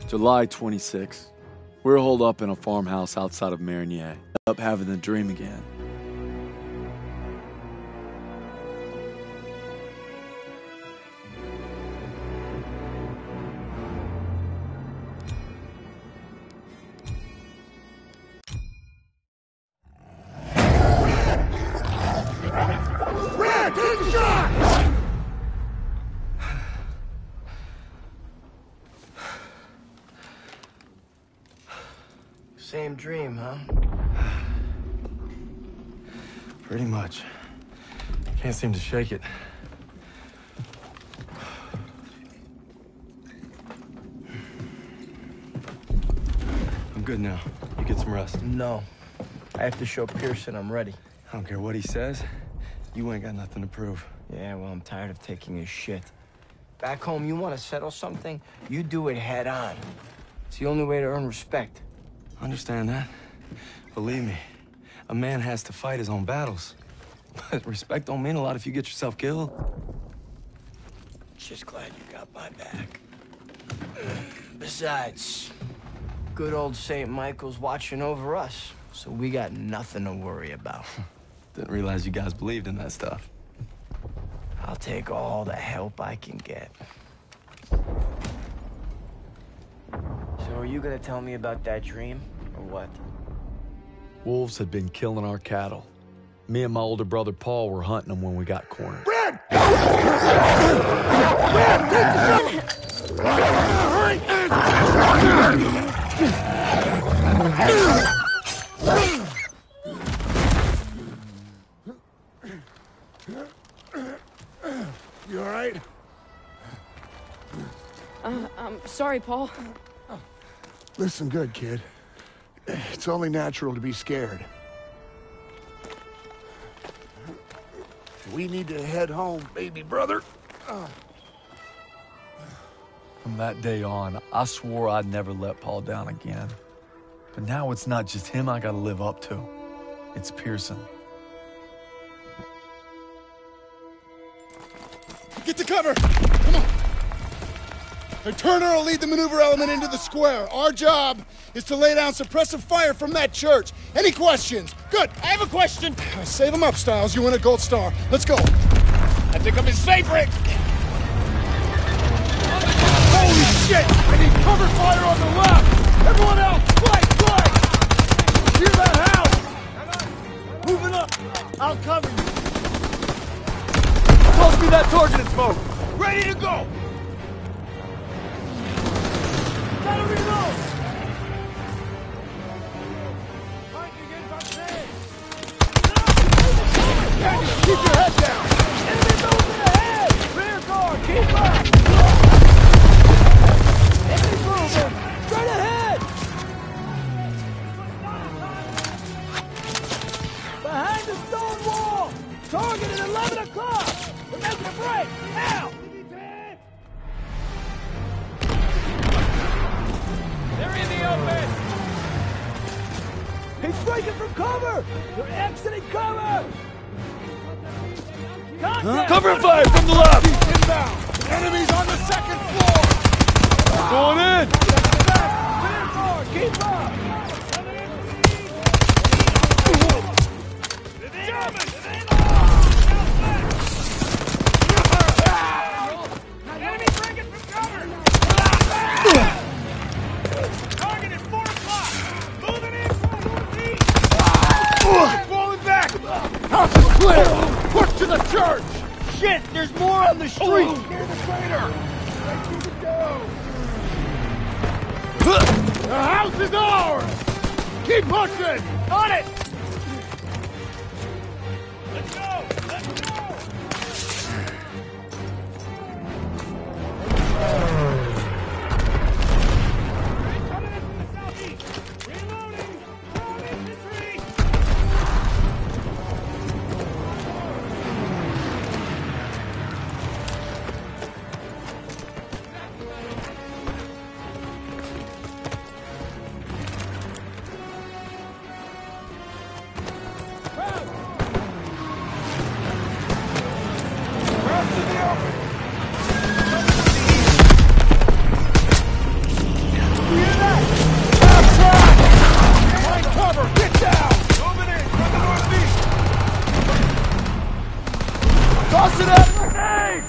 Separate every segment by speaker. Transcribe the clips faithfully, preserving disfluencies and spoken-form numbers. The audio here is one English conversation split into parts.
Speaker 1: July twenty-sixth. We're holed up in a farmhouse outside of Marigny, up having the dream again.
Speaker 2: Red, take a shot!
Speaker 3: Same dream, huh?
Speaker 4: Pretty much. Can't seem to shake it. I'm good now. You get some rest.
Speaker 3: No. I have to show Pearson I'm ready.
Speaker 4: I don't care what he says. You ain't got nothing to prove.
Speaker 3: Yeah, well, I'm tired of taking his shit. Back home, you want to settle something? You do it head on. It's the only way to earn respect.
Speaker 4: Understand that? Believe me, a man has to fight his own battles. But respect don't mean a lot if you get yourself killed.
Speaker 3: Just glad you got my back. Besides, good old Saint Michael's watching over us, so we got nothing to worry about.
Speaker 4: Didn't realize you guys believed in that stuff.
Speaker 3: I'll take all the help I can get. So are you gonna tell me about that dream, or what?
Speaker 1: Wolves had been killing our cattle. Me and my older brother Paul were hunting them when we got cornered.
Speaker 2: Red! Red, take the shot! You all right?
Speaker 5: Uh, I'm sorry, Paul.
Speaker 2: Listen good, kid. It's only natural to be scared. We need to head home, baby brother.
Speaker 1: From that day on, I swore I'd never let Paul down again. But now it's not just him I gotta live up to. It's Pearson.
Speaker 6: Get to cover! Come on! Hey, Turner will lead the maneuver element into the square. Our job is to lay down suppressive fire from that church. Any questions? Good, I have a question. Save them up, Styles. You win a gold star. Let's go.
Speaker 7: I think I'm his favorite.
Speaker 6: Holy shit! I need cover fire on the left! Everyone else, flank, flank! Hear that house! Moving up! I'll cover you.
Speaker 1: Toss me that targeted smoke!
Speaker 6: Ready to go! Gotta reload! Keep your head down! Enemy moving ahead! Rear guard, keep up! Enemy moving! Straight ahead! Behind the stone wall! Target at eleven o'clock! We're making a break! Now!
Speaker 7: They're in the open.
Speaker 6: He's breaking from cover! They're exiting cover!
Speaker 7: Contact.
Speaker 1: Cover fire from the left!
Speaker 6: Inbound! Enemies on the second floor!
Speaker 1: Going in!
Speaker 6: Clear guard, keep up!
Speaker 7: Enemy breaking from cover. Target is four o'clock. Moving in from northeast.
Speaker 6: Falling back! House is clear! Push to the church!
Speaker 7: Shit, there's more on the street.
Speaker 6: Near the crater! Right to the door! The house is ours! Keep pushing!
Speaker 7: On it. Let's go. Let's go. Coming in from the southeast. Reloading. Throw infantry.
Speaker 1: Toss it at grenade!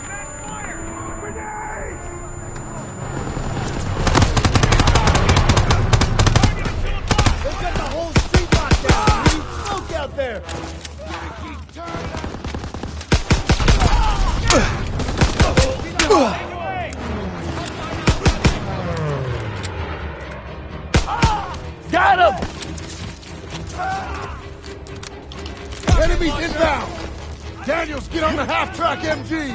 Speaker 6: They've got the whole street locked down. We need smoke out there.
Speaker 1: Got him!
Speaker 6: Enemies inbound. Daniels, get on the half-track M G.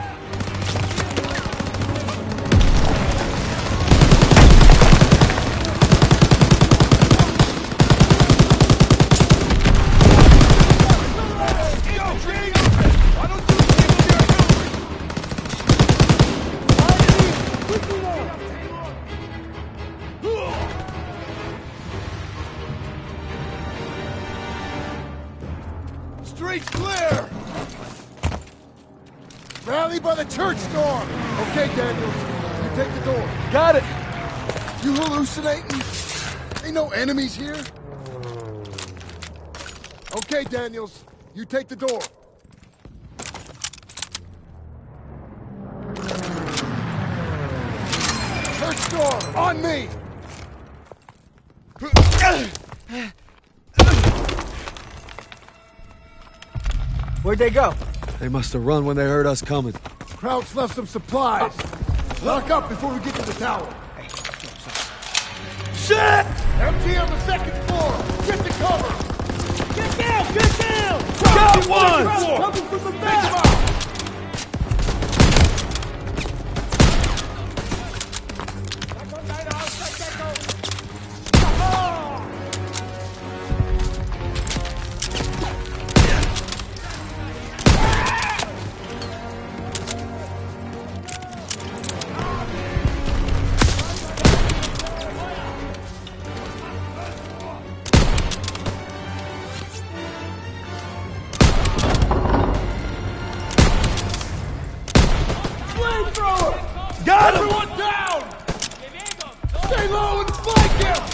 Speaker 6: Street's clear! Rally by the church door! Okay, Daniels, you take the door.
Speaker 1: Got it!
Speaker 6: You hallucinating? Ain't no enemies here. Okay, Daniels, you take the door. Church door, on me!
Speaker 3: Where'd they go?
Speaker 4: They must have run when they heard us coming.
Speaker 6: Krauts left some supplies. Lock up before we get to the tower.
Speaker 1: Shit!
Speaker 6: M G on the second floor! Get to cover! Get down! Get down!
Speaker 1: Got one!
Speaker 6: Coming from the back!
Speaker 1: Got him!
Speaker 6: Everyone down! Stay low and flank him!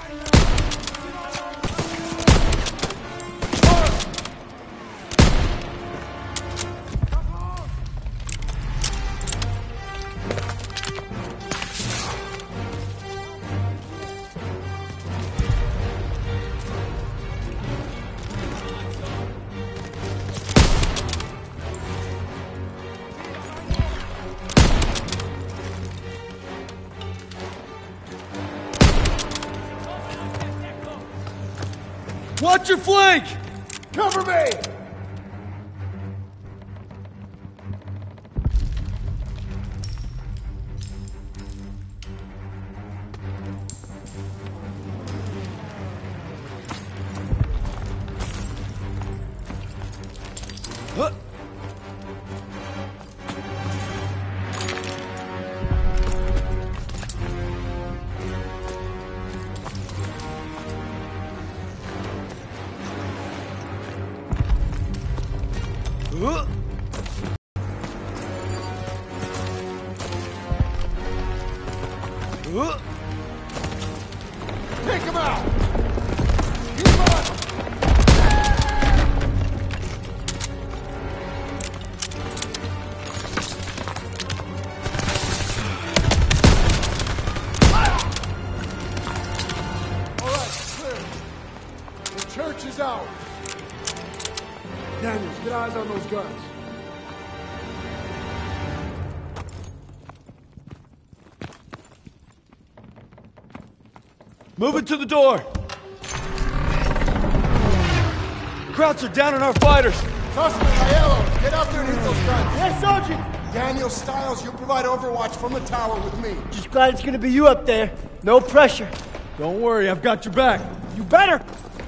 Speaker 1: Watch your flank!
Speaker 6: Cover me!
Speaker 1: Huh. Huh. Huh.
Speaker 6: Take him out! Keep on! All right, clear. The church is ours. Daniels, get eyes on those guns.
Speaker 1: Move it to the door! Krauts are down on our fighters!
Speaker 6: Tussman, Aiello, get out there and hit those guns. Yes, Sergeant! Daniel Stiles, you provide overwatch from the tower with me.
Speaker 8: Just glad it's gonna be you up there. No pressure.
Speaker 1: Don't worry, I've got your back.
Speaker 8: You better!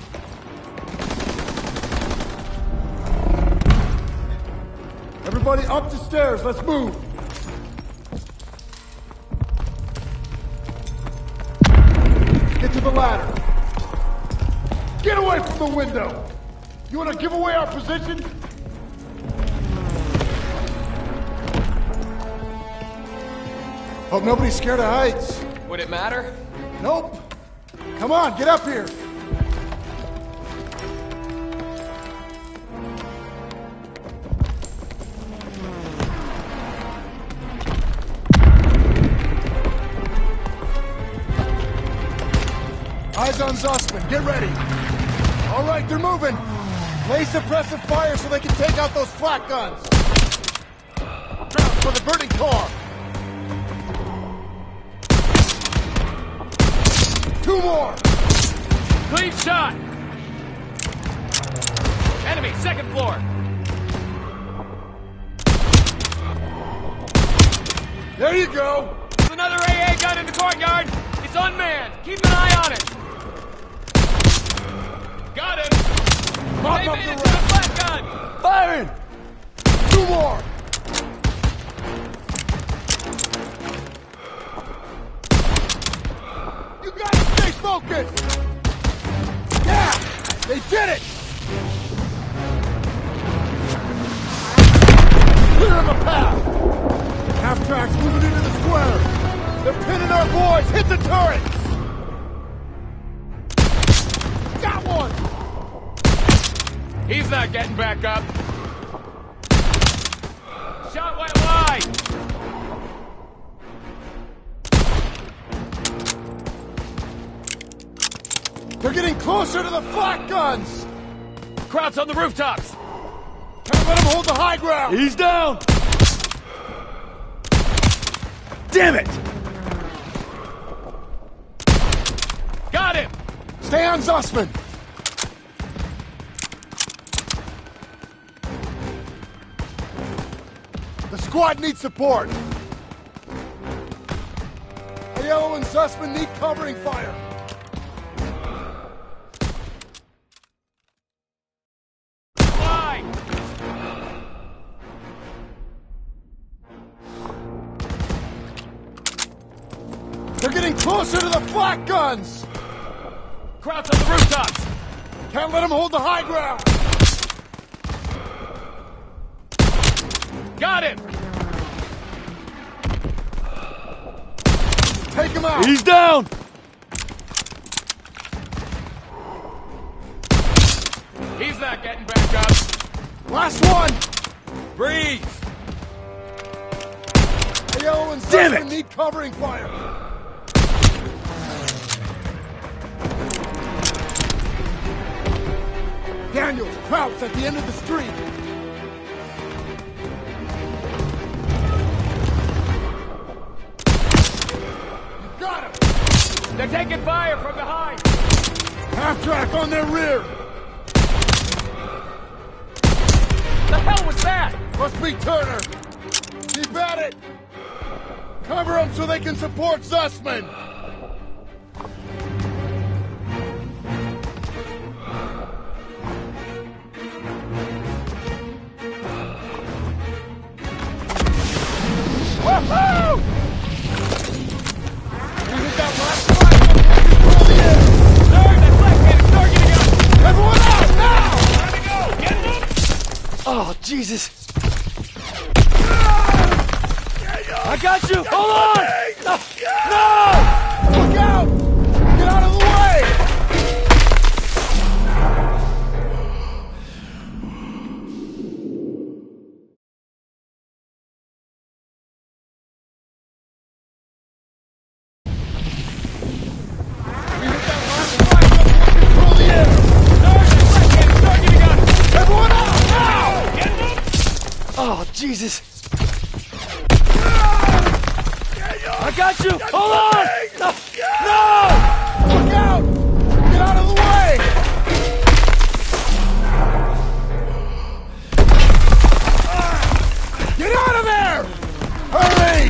Speaker 6: Everybody up the stairs, let's move. Get to the ladder. Get away from the window. You want to give away our position? Hope nobody's scared of heights.
Speaker 9: Would it matter?
Speaker 6: Nope. Come on, get up here. Zussman. Get ready. All right, they're moving. Lay suppressive fire so they can take out those flak guns. Ground for the burning car. Two more.
Speaker 7: Clean shot! Enemy, second floor!
Speaker 6: There you go.
Speaker 7: There's another A A gun in the courtyard! It's unmanned! Keep an eye on it! Got him!
Speaker 6: Pop
Speaker 7: They
Speaker 6: up
Speaker 7: made
Speaker 6: the
Speaker 7: it to the
Speaker 6: rest.
Speaker 7: flat gun!
Speaker 6: Firing. Two more. You gotta stay focused. Yeah, they did it. Clear them a path. Half-tracks moving into the square. They're pinning our boys. Hit the turrets. Got one.
Speaker 7: He's not getting back up. Shot went wide!
Speaker 6: They're getting closer to the flak guns.
Speaker 7: Krauts on the rooftops!
Speaker 6: Can't let them hold the high ground.
Speaker 1: He's down! Damn it!
Speaker 7: Got him!
Speaker 6: Stay on Zussman. The squad needs support. Aiello and Zussman need covering fire.
Speaker 7: Wide!
Speaker 6: They're getting closer to the flak guns.
Speaker 7: Krauts on the rooftops!
Speaker 6: Can't let them hold the high ground.
Speaker 7: Got him!
Speaker 6: Take him out.
Speaker 1: He's down!
Speaker 7: He's not getting back up!
Speaker 6: Last one.
Speaker 7: Breathe!
Speaker 6: Aiello and
Speaker 1: Damn
Speaker 6: Zussman
Speaker 1: it!
Speaker 6: need covering fire. Daniels, Krauts at the end of the street. You got him.
Speaker 7: They're taking fire from behind!
Speaker 6: Half-track on their rear.
Speaker 7: The hell was that?
Speaker 6: Must be Turner. Keep at it. Cover them so they can support Zussman. Woohoo! You hit that last flag up and control the air.
Speaker 7: Third, that black man is targeting us!
Speaker 6: Everyone out now!
Speaker 7: Time to go! Get them!
Speaker 1: Oh, Jesus! I got you! Hold on! No! No!
Speaker 6: Look out! Get out of the way! We hit that last flag up and control the air.
Speaker 7: Third, that black man is targeting us!
Speaker 6: Everyone out now!
Speaker 7: Get them!
Speaker 1: Oh, Jesus! I got you! Hold on! No! No!
Speaker 6: Look out! Get out of the way! Get out of there! Hurry!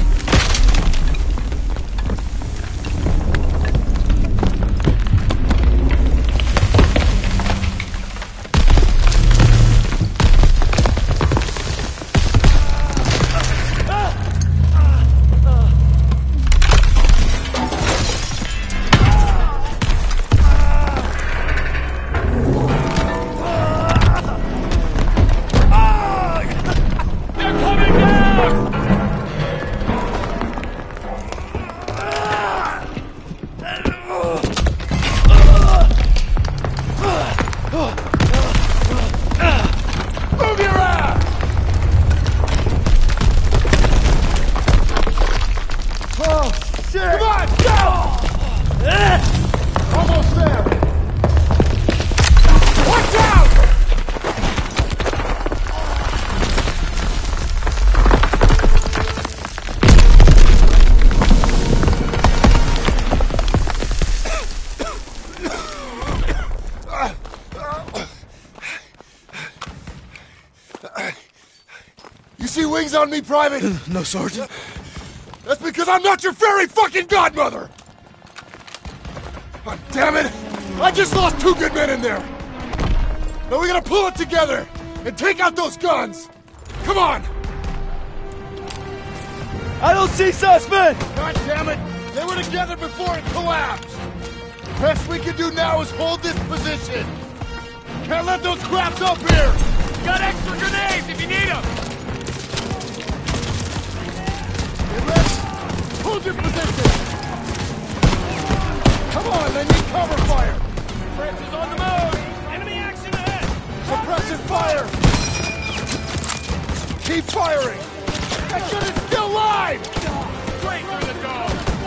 Speaker 6: You see wings on me, Private?
Speaker 2: No, Sergeant.
Speaker 6: That's because I'm not your fairy fucking godmother! God damn it! I just lost two good men in there! Now we gotta pull it together and take out those guns! Come on!
Speaker 8: I don't see suspect!
Speaker 6: God damn it! They were together before it collapsed! Best we can do now is hold this position! Can't let those crabs up here!
Speaker 7: Got extra grenades if you need them!
Speaker 6: Get ready! Hold your position! Come on, they need cover fire!
Speaker 7: Fritz is on the move! Enemy action ahead!
Speaker 6: Suppressive fire! Keep firing! That gun is still live!
Speaker 7: Straight through the dome!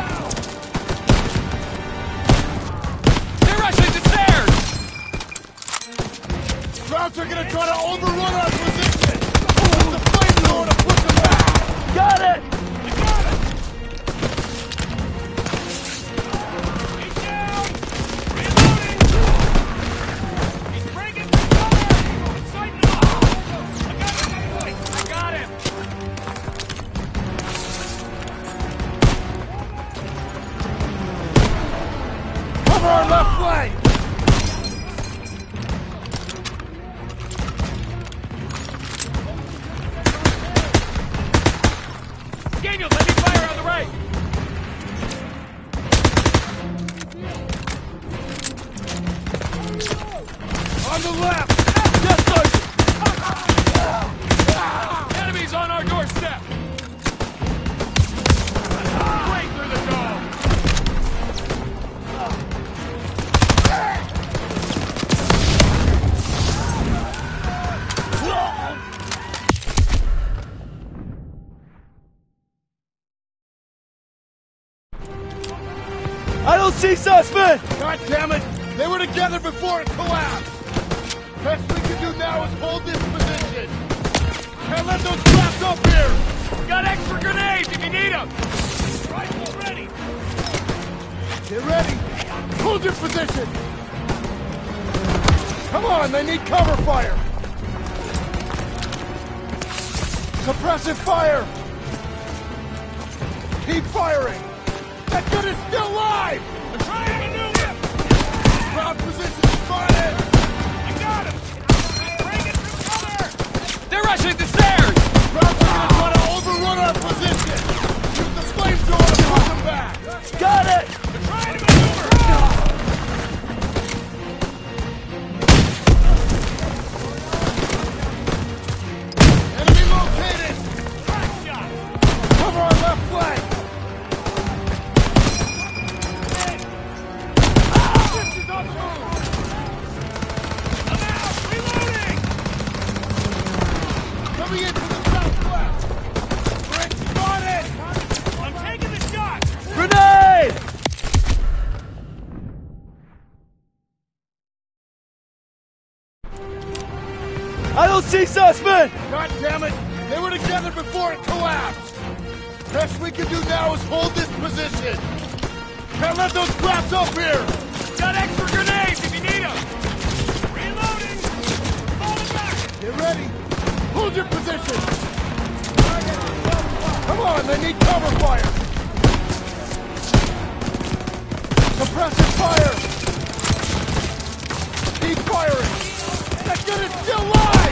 Speaker 7: They're rushing the stairs!
Speaker 6: Krauts are gonna try to overrun our position! Use the flamethrower to push them back!
Speaker 8: Got it!
Speaker 6: Our left flank!
Speaker 7: Daniel, let me fire on the right!
Speaker 6: On the left!
Speaker 7: Yes, Sergeant! Enemies on our doorstep! Straight through the dome!
Speaker 8: I don't see suspect!
Speaker 6: God damn it! They were together before it collapsed! Best we can do now is hold this position! Can't let those traps up here!
Speaker 7: Got extra grenades if you need them! Rifle ready!
Speaker 6: Get ready! Hold your position! Come on, they need cover fire! Suppressive fire! Keep firing! That gun is still live!
Speaker 7: They're trying to maneuver!
Speaker 6: Ground position spotted!
Speaker 7: I got him! Bring it through cover! They're rushing the stairs!
Speaker 6: Krauts are gonna try to overrun our position! Use the flamethrower to push them back!
Speaker 8: Got it!
Speaker 7: They're trying to maneuver!
Speaker 6: Enemy located!
Speaker 7: Track shot!
Speaker 6: Cover our left flank!
Speaker 7: This is on the move! I'm out! Reloading!
Speaker 6: Coming in from the southwest! Brick spotted!
Speaker 7: I'm taking the shot!
Speaker 8: Grenade! I don't see suspect!
Speaker 6: God damn it! They were together before it collapsed! Best we can do now is hold this position! Can't let those crabs up here!
Speaker 7: Got extra grenades if you need them! Reloading! Falling back!
Speaker 6: Get ready! Hold your position! Come on, they need cover fire! Suppressive fire! Keep firing! That gun is still live!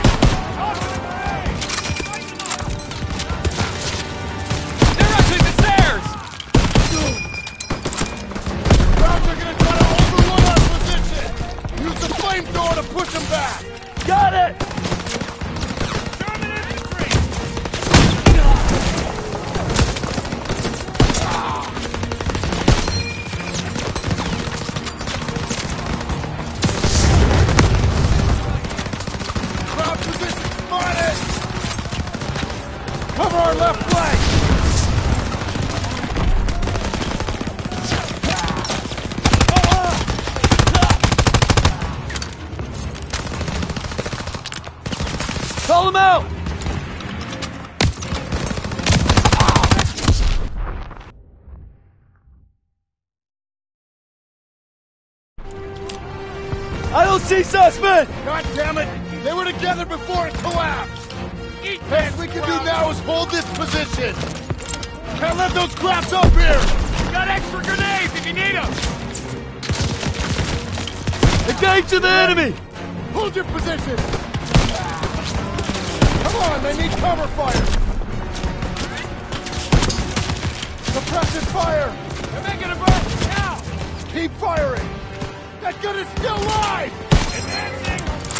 Speaker 7: They're rushing the stairs!
Speaker 6: Crowds are gonna try to overrun our position! Use the flamethrower to push them back!
Speaker 8: Got it!
Speaker 7: German infantry!
Speaker 6: Crowd position spotted! Cover our left flank!
Speaker 8: Call him out! I don't see suspect!
Speaker 6: God damn it! They were together before it collapsed! we can do now is hold this position. Can't let those crabs up here.
Speaker 7: Got extra grenades if you need them.
Speaker 8: Engage to the enemy!
Speaker 6: Hold your position. Come on, they need cover fire. Suppressive fire.
Speaker 7: They're making a burst now.
Speaker 6: Keep firing. That gun is still live.
Speaker 7: Advancing.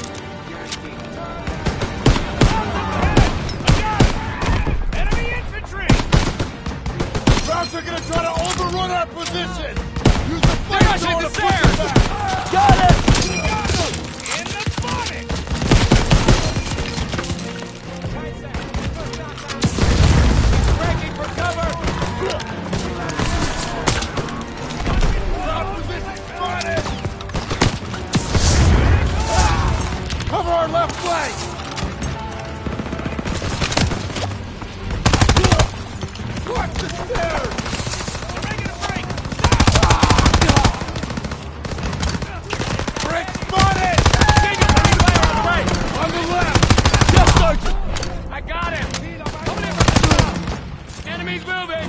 Speaker 7: Enemy infantry.
Speaker 6: Crowds are gonna try to overrun our position. Use the flamethrower to push
Speaker 7: stairs.
Speaker 6: it back.
Speaker 8: Got it!
Speaker 7: In the bonnet. Breaking for cover.
Speaker 6: Crowd position spotted. Cover our left flank. Watch the stairs.
Speaker 7: They're making a break.
Speaker 6: Brick spotted.
Speaker 7: Taking heavy fire on the right.
Speaker 6: On the left.
Speaker 8: Yes, Sergeant!
Speaker 7: I got him. Coming in from the top. Enemy's moving.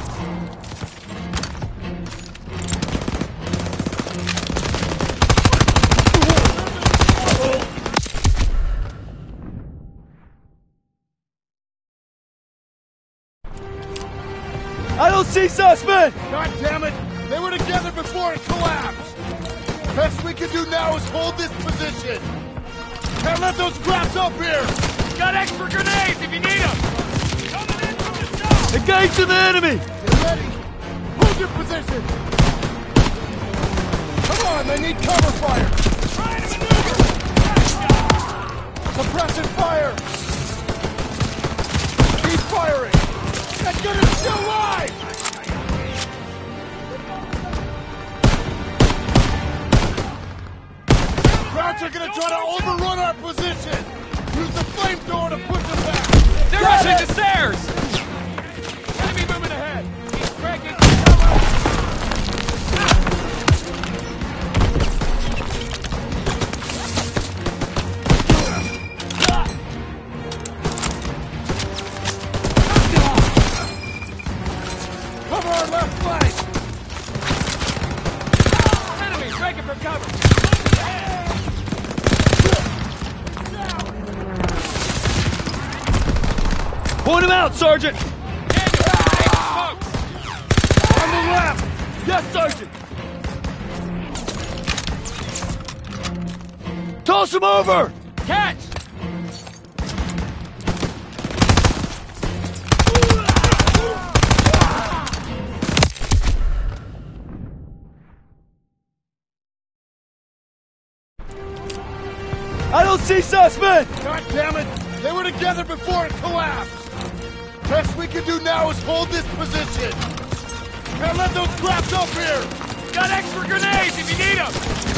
Speaker 8: I don't see suspect!
Speaker 6: God damn it! They were together before it collapsed! Best we can do now is hold this position! Can't let those crabs up here!
Speaker 7: Got extra grenades if you need them. Coming in from the south.
Speaker 8: Engage to the enemy!
Speaker 6: Get ready! Hold your position! Come on, they need cover fire!
Speaker 7: Trying to maneuver.
Speaker 6: Suppressive fire! Keep firing! That gun is still live! Crowds are gonna try to overrun our position! Use the flamethrower to push them back!
Speaker 7: They're rushing the stairs. Enemy moving ahead. He's breaking for cover.
Speaker 6: Cover our left flank!
Speaker 7: Enemy's breaking for cover.
Speaker 8: Point him out, Sergeant!
Speaker 7: Smokes.
Speaker 6: On the left!
Speaker 8: Yes, Sergeant! Toss him over!
Speaker 7: Catch.
Speaker 8: I don't see suspect!
Speaker 6: God damn it! They were together before it collapsed! Best we can do now is hold this position! Can't let those crabs up here!
Speaker 7: Got extra grenades if you need them.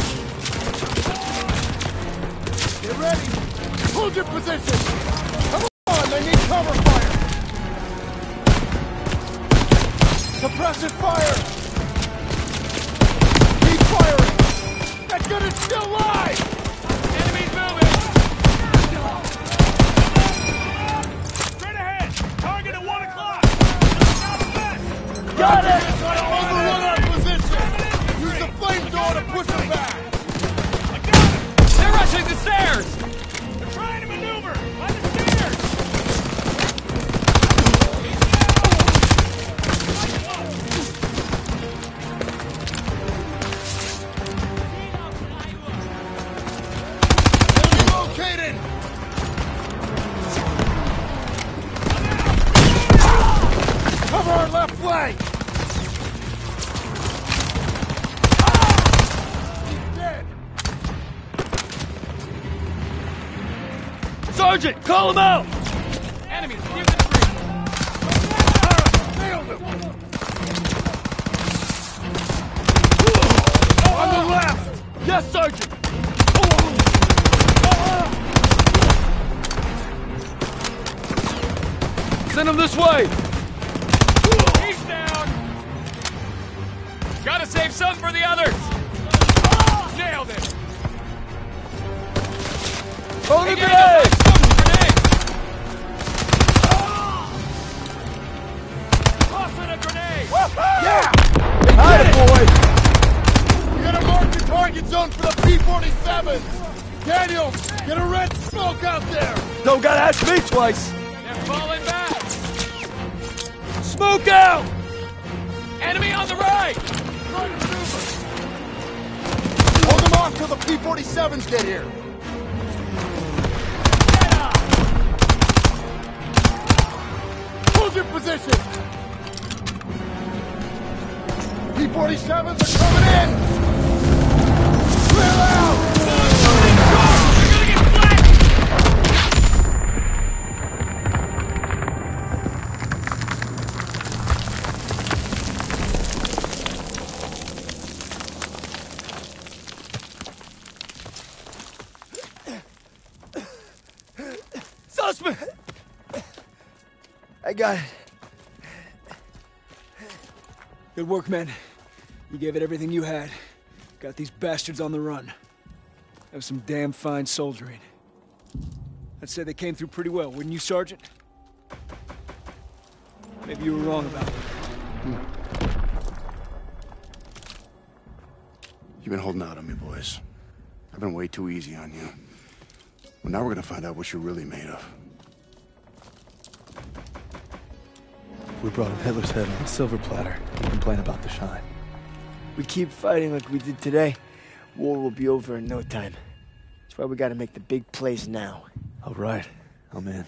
Speaker 6: Get ready! Hold your position! Come on, they need cover fire! Suppressive fire! Keep firing! That gun is still live!
Speaker 7: Enemy's moving. Straight ahead. Target at one o'clock. Southwest.
Speaker 8: Got it!
Speaker 6: Try to overrun our position! Use the flamethrower to push them back!
Speaker 7: I got him. They're rushing the stairs. They're trying to maneuver by the stairs.
Speaker 6: Enemy located! Cover our left flank! He's dead!
Speaker 8: Sergeant, call him out!
Speaker 7: Enemies infantry.
Speaker 6: Nailed him! On the left!
Speaker 8: Yes, Sergeant! Send him this way!
Speaker 7: He's down. Gotta save some for the others. Nailed it.
Speaker 8: Throw the
Speaker 7: Engage
Speaker 8: grenade!
Speaker 7: the grenade.
Speaker 8: ask me twice.
Speaker 7: They're falling back.
Speaker 8: Smoke out!
Speaker 7: Enemy on the right.
Speaker 6: Hold them off till the P forty-sevens get here. Hold your position. P forty-sevens are coming in. Clear out.
Speaker 8: Suspect!
Speaker 3: I got it.
Speaker 9: Good work, men. You gave it everything you had. Got these bastards on the run. That was some damn fine soldiering. I'd say they came through pretty well, wouldn't you, Sergeant? Maybe you were wrong about it.
Speaker 6: You've been holding out on me, boys. I've been way too easy on you. Well, now we're gonna find out what you're really made of.
Speaker 1: We brought him Hitler's head on a silver platter. You complain about the shine.
Speaker 3: We keep fighting like we did today, war will be over in no time. That's why we gotta make the big plays now.
Speaker 1: All right, I'm in.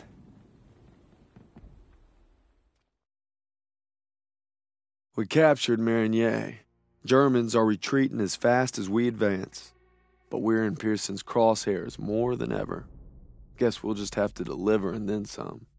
Speaker 10: We captured Marigny. Germans are retreating as fast as we advance. But we're in Pearson's crosshairs more than ever. Guess we'll just have to deliver and then some.